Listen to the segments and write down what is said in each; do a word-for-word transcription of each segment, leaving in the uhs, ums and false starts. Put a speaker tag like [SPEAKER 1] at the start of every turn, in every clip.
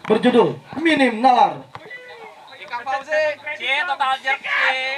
[SPEAKER 1] berjudul Minim Nalar.
[SPEAKER 2] Ika Fauzi, C total jerk C.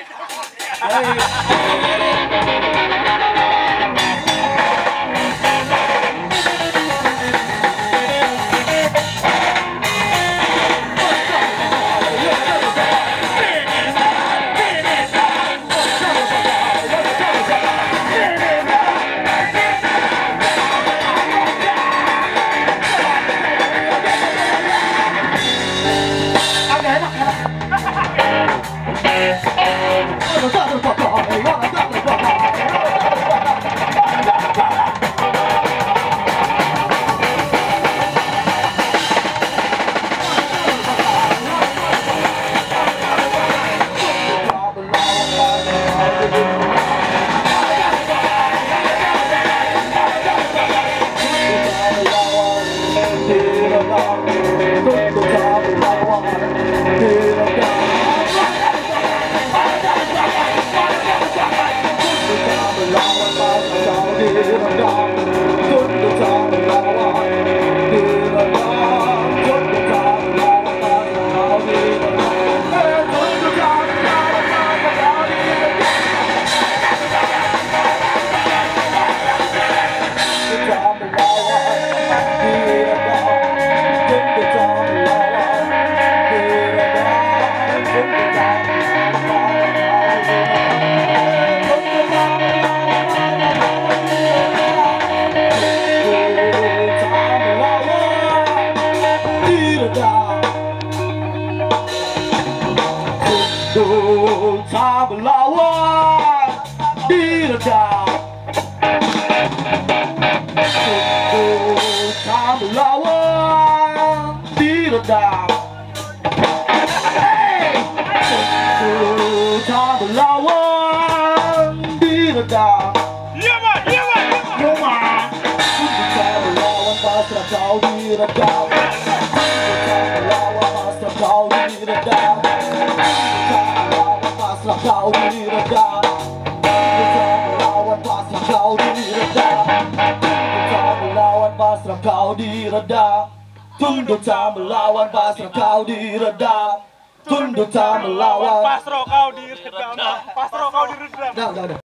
[SPEAKER 1] Tak berlawan diredam, tak berlawan diredam, tak berlawan diredam.
[SPEAKER 2] Iya Pak, iya Pak,
[SPEAKER 1] Yo Mak, tak berlawan pasrah kau diredam, tak berlawan pasrah kau diredam. Kau diredam, kita melawan pasrah kau diredam, kita melawan pasrah kau diredam, tunduk tak melawan pasrah kau diredam, tunduk tak melawan
[SPEAKER 2] pasrah kau diredam, pasrah kau diredam.
[SPEAKER 1] Udah, udah, udah.